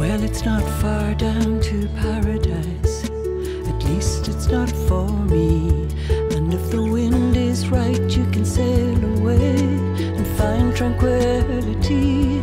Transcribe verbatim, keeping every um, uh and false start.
Well, it's not far down to paradise, at least it's not for me. And if the wind is right, you can sail away and find tranquility.